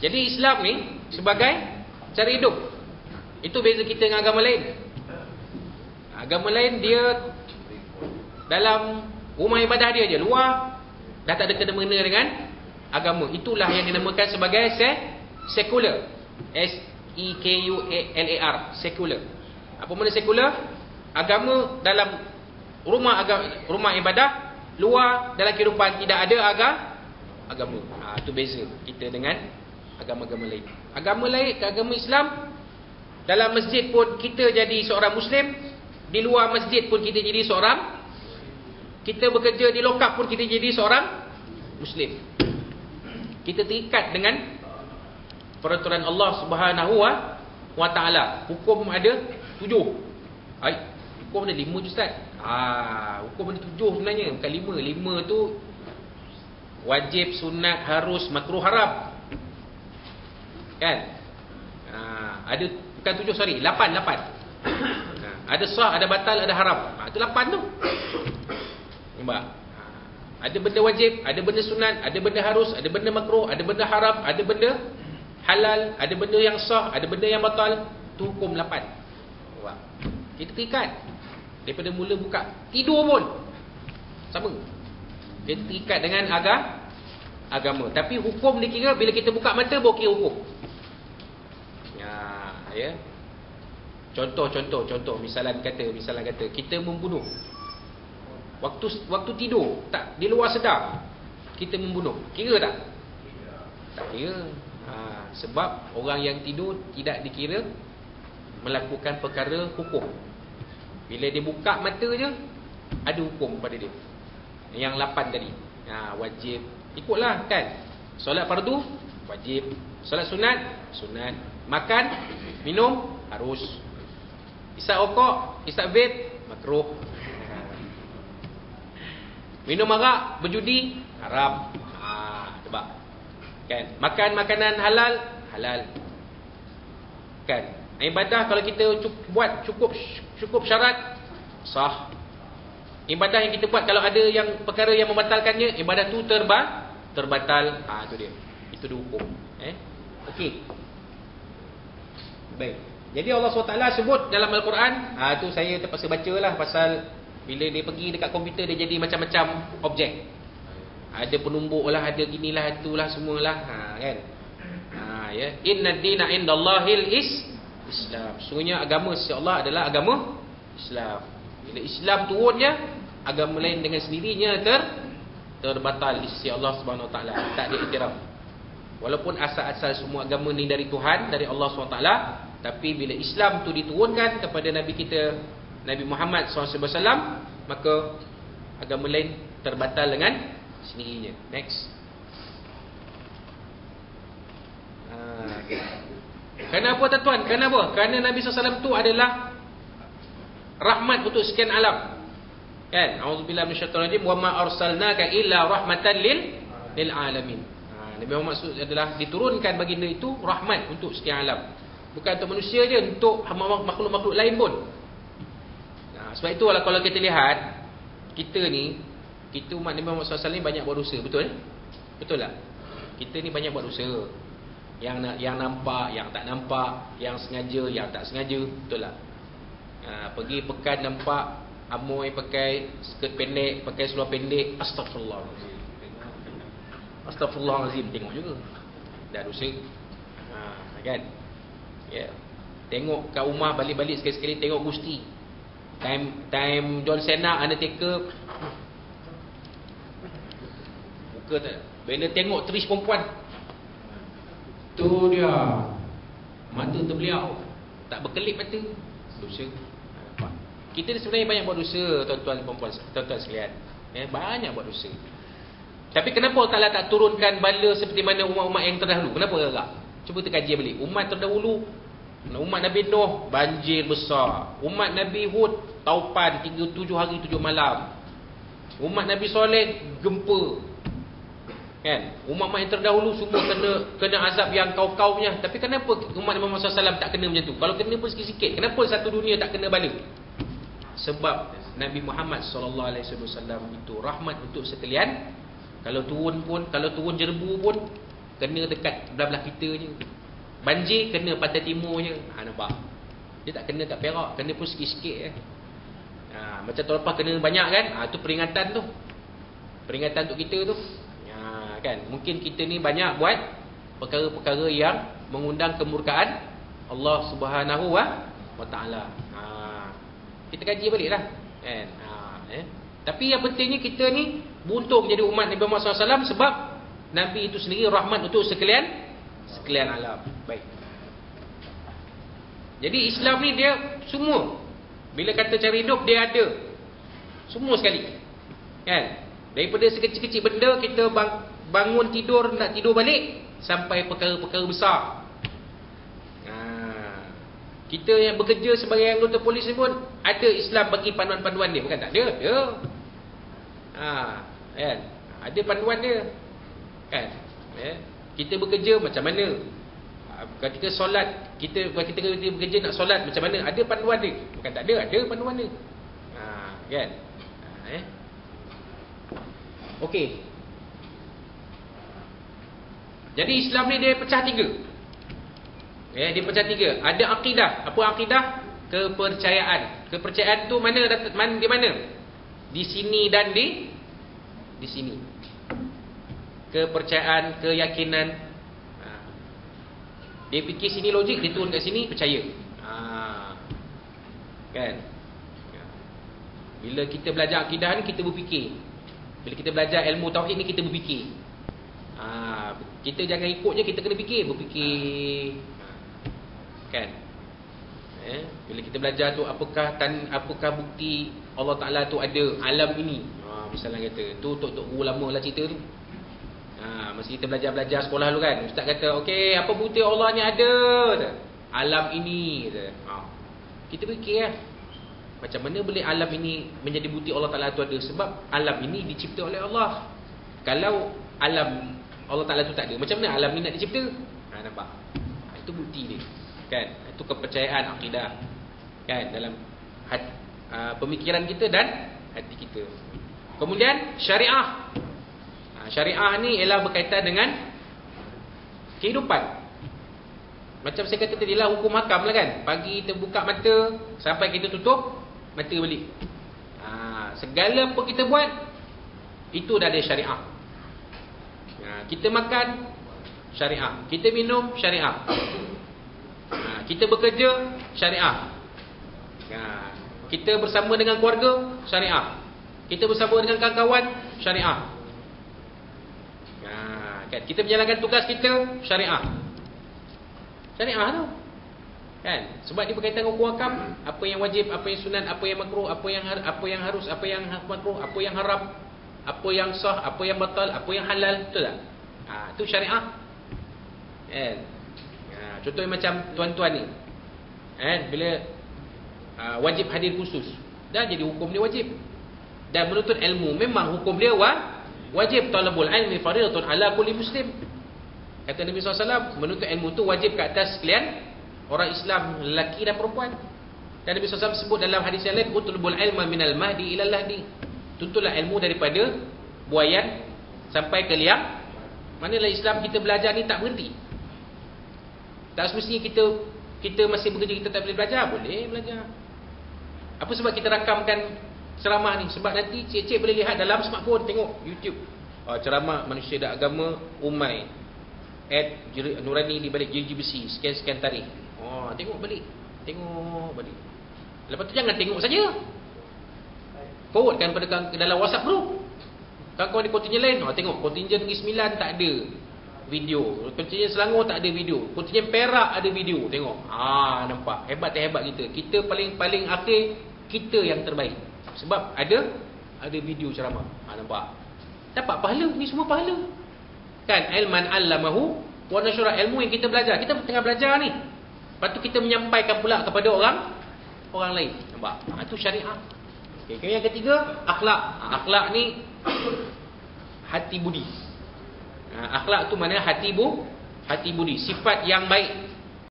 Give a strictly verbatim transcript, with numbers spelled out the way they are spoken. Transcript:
Jadi Islam ni sebagai cara hidup. Itu beza kita dengan agama lain. Agama lain dia dalam rumah ibadah dia je, luar dah tak ada kena-mena dengan agama. Itulah yang dinamakan sebagai se sekular. S E K U L A R, sekular. Apa makna sekular? Agama dalam rumah agama, rumah ibadah, luar dalam kehidupan tidak ada agama. Agama. Ha, itu beza kita dengan agama-agama lain. Agama lain, agama Islam, dalam masjid pun kita jadi seorang Muslim, di luar masjid pun kita jadi seorang, kita bekerja di lokap pun kita jadi seorang Muslim. Kita terikat dengan peraturan Allah Subhanahu wa taala. Hukum ada tujuh. Ai, hukum ada lima je Ustaz. Ah, hukum ada tujuh sebenarnya, bukan lima. Lima tu wajib, sunat, harus, makruh, haram. Kan? Ha, ada bukan tujuh, sorry, lapan, lapan. Ha, ada sah, ada batal, ada haram. Ha, itu lapan tu. Nampak? Ha, ada benda wajib, ada benda sunat, ada benda harus, ada benda makruh, ada benda haram, ada benda halal, ada benda yang sah, ada benda yang batal. Tu hukum lapan. Nampak? Kita terikat. Daripada mula buka tidur pun sama. Kita terikat dengan agama, agama. Tapi hukum dikira bila kita buka mata baru kira hukum. Ya. Contoh, contoh, contoh. Misalan kata, misalan kata kita membunuh. Waktu waktu tidur, tak di luar sedar, kita membunuh. Kira tak? Tak kira. Ha, sebab orang yang tidur tidak dikira melakukan perkara hukum. Bila dia buka mata je, ada hukum pada dia. Yang lapan tadi. Ha, wajib. Ikutlah kan. Solat fardu, wajib. Solat sunat, sunat. Makan, minum, harus. Isap rokok, isap vape, makruh. Minum arak, berjudi, haram. Ha, sebab kan. Makan makanan halal, halal. Kan. Ibadah kalau kita cukup, buat cukup cukup syarat, sah. Ibadah yang kita buat kalau ada yang perkara yang membatalkannya, ibadah tu terba terbatal. Ha, tu dia. Itu dia hukum. Eh? Okey. Baik. Jadi Allah subhanahu wa taala sebut dalam Al-Quran, ha, tu saya terpaksa bacalah pasal bila dia pergi dekat komputer dia jadi macam-macam objek. Ada penumbuk lah, ada ginilah, itulah semualah. Ha, kan? Ha, ya. Inna dina indallahil is Islam. Sungguhnya agama sisi Allah adalah agama Islam. Bila Islam turunnya, agama lain dengan sendirinya ter terbatal di sisi Allah Subhanahu Wa Taala, tak diiktiraf. Walaupun asal-asal semua agama ni dari Tuhan, dari Allah Subhanahu Wa Taala, tapi bila Islam tu diturunkan kepada Nabi kita Nabi Muhammad sallallahu alaihi wasallam, maka agama lain terbatal dengan sendirinya. Next. Ha, okay. Kenapa tuan-tuan? Kenapa? Kerana Nabi sallallahu alaihi wasallam tu adalah rahmat untuk sekian alam. Kan? Auzubillahi minasyaitonir rajim. Wa ma arsalnaka illa rahmatan lil lil alamin. Ha, Nabi Muhammad adalah diturunkan baginda itu rahmat untuk sekian alam. Bukan untuk manusia je, untuk makhluk-makhluk lain pun. Nah, sebab itu kalau kita lihat, kita ni, kita umat Nabi Muhammad sallallahu alaihi wasallam ni banyak buat dosa. Betul? Betul tak? Kita ni banyak buat dosa. Yang yang nampak, yang tak nampak, yang sengaja, yang tak sengaja. Betul tak? Ha, pergi pekan nampak amoy pakai skirt pendek, pakai seluar pendek, astagfirullah. Astagfirullahalazim, tengok juga. Dah dosa. Ha, kan? Ya. Yeah. Tengok kat rumah balik-balik sekali-sekali tengok Gusti. Time time John Cena, Undertaker. Buka tak? Bila tengok Trish perempuan, tu dia. Mata terbeliau. Tak berkelip mata. Dosa. Nampak? Kita sebenarnya banyak buat dosa, tuan-tuan dan puan-puan, tuan-tuan sekalian. Ya, banyak buat dosa. Tapi kenapa Allah Ta'ala tak turunkan bala seperti mana umat-umat yang terdahulu? Kenapa agak? Cuba terkaji balik. Umat terdahulu, umat Nabi Nuh, banjir besar. Umat Nabi Hud, taupan tiga puluh tujuh hari tujuh malam. Umat Nabi Soleh, gempa. Kan? Umat-umat yang terdahulu semua kena kena azab yang kau-kaunya. Tapi kenapa umat Nabi Muhammad sallallahu alaihi wasallam tak kena macam tu? Kalau kena pun sikit-sikit. Kenapa satu dunia tak kena bala? Sebab Nabi Muhammad sallallahu alaihi wasallam itu rahmat untuk sekalian. Kalau turun pun, kalau turun jerbu pun, kena dekat belah-belah kita je. Banjir kena pantai timur je. Ha, nampak? Dia tak kena kat Perak, kena pun sikit-sikit je. Ha, macam tahun lepas kena banyak kan? Ha, tu peringatan tu. Peringatan untuk kita tu. Ha, kan? Mungkin kita ni banyak buat perkara-perkara yang mengundang kemurkaan Allah Subhanahu wa taala. Ha, kita kaji baliklah. Kan? Ha, eh. Tapi yang pentingnya kita ni beruntung jadi umat Nabi Muhammad sallallahu alaihi wasallam sebab Nabi itu sendiri rahmat untuk sekalian sekalian alam. Baik. Jadi Islam ni dia semua. Bila kata cara hidup dia ada. Semua sekali. Kan? Daripada sekecil-kecil benda kita bang, bangun tidur nak tidur balik sampai perkara-perkara besar. Ha. Kita yang bekerja sebagai anggota polis ni pun ada Islam bagi panduan-panduan dia, bukan tak ada? Ada. Ha, kan? Ada panduan dia. Kan? Ya. Kita bekerja macam mana? Ketika solat, kita kita bekerja nak solat macam mana? Ada panduan dia. Bukan tak ada, ada panduan dia. Ha, kan? Ha, eh. Okey. Jadi Islam ni dia pecah tiga. Ya, dia pecah tiga. Ada akidah. Apa akidah? Kepercayaan. Kepercayaan tu mana mana di mana? Di sini dan di di sini. Kepercayaan, keyakinan. Ha. Dia fikir sini logik, dia turun kat sini percaya. Ha. Kan? Bila kita belajar akidah ni kita berfikir. Bila kita belajar ilmu tauhid ni kita berfikir. Ha. Kita jangan ikut je, kita kena fikir, berfikir. Kan? Eh? Bila kita belajar tu apakah tan, apakah bukti Allah Taala tu ada alam ini? Ha, misalnya kata, tu tok-tok guru lama lah cerita tu. Ha, masa kita belajar-belajar sekolah dulu kan, ustaz kata, okey, apa bukti Allah ni ada? Alam ini. Ha. Kita fikir lah. Macam mana boleh alam ini menjadi bukti Allah Taala tu ada? Sebab alam ini dicipta oleh Allah. Kalau alam Allah Taala tu tak ada, macam mana alam ni nak dicipta? Ha, nampak? Ha, itu bukti dia. Kan? Itu kepercayaan akidah. Kan? Dalam hati, uh, pemikiran kita dan hati kita. Kemudian syariah. Ha, syariah ni ialah berkaitan dengan kehidupan. Macam saya kata tadi lah, hukum hakam lah kan. Pagi kita buka mata sampai kita tutup mata balik. Ha, segala apa kita buat itu dah ada syariah. Ha, kita makan syariah, kita minum syariah. Ha, kita bekerja syariah. Ha, kita bersama dengan keluarga syariah. Kita bersama dengan kawan-kawan syariah. Ha, kan? Kita menjalankan tugas kita syariah. Syariah tu. Kan? Sebab dia berkaitan dengan hukum hakam, apa yang wajib, apa yang sunat, apa yang makruh, apa yang apa yang harus, apa yang makruh, apa yang haram, apa yang sah, apa yang batal, apa yang halal, betul tak? Ha, tu syariah. Kan? Ha, contohnya macam tuan-tuan ni. Kan? Bila ha, wajib hadir khusus, dah jadi hukum dia wajib. Dan menuntut ilmu memang hukum dia wa, wajib. Talabul ilmi fardhatun ala kulli muslim. Kata Nabi sallallahu alaihi wasallam, menuntut ilmu tu wajib ke atas sekalian orang Islam, lelaki dan perempuan. Dan Nabi sallallahu alaihi wasallam sebut dalam hadis yang lain, utlubul ilma minal mahdi ilal lahdi. Tuntutlah ilmu daripada buayan sampai ke liang. Manalah Islam kita belajar ni tak berhenti. Tak semestinya kita kita masih bekerja kita tak boleh belajar. Boleh belajar. Apa sebab kita rakamkan ceramah ni? Sebab nanti cik-cik boleh lihat dalam smartphone, tengok YouTube. Oh, ceramah manusia dan agama Umay at Nurani di balik jeruji besi, sekian-sekian tarikh. Oh, tengok balik. Tengok balik. Lepas tu jangan tengok saja. Forwardkan pada dalam WhatsApp group. Kawan-kawan di kontingen lain, oh, tengok kontingen Negeri Sembilan tak ada video. Kontingen Selangor tak ada video. Kontingen Perak ada video. Tengok. Ah, nampak. Hebat tak hebat kita. Kita paling-paling akhir, kita yang terbaik. Sebab ada ada video ceramah. Ah, nampak. Dapat pahala. Ni semua pahala. Kan? Ilman allamahu wa nasyara, ilmu yang kita belajar. Kita tengah belajar ni. Lepas tu kita menyampaikan pula kepada orang orang lain. Nampak? Ha, itu syariah. Okay. Yang ketiga, akhlak. Ha, akhlak ni hati budi. Ha, akhlak tu mana hati bu, hati budi, sifat yang baik.